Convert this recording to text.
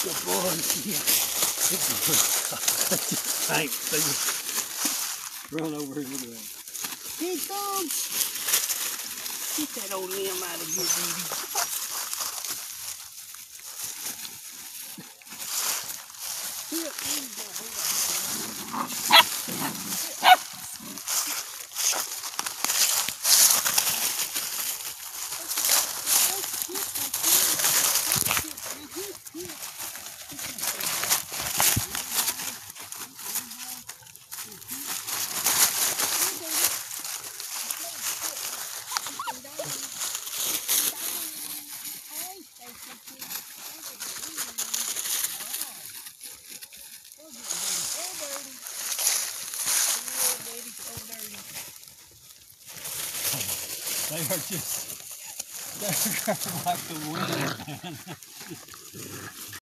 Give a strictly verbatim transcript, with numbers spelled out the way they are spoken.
Good boy. Yeah. Good boy. Thanks. They just run over here. Look at that. Hey, dog. Get that old limb out of here, baby. Here, here you go. They are just, they're like the wind, man.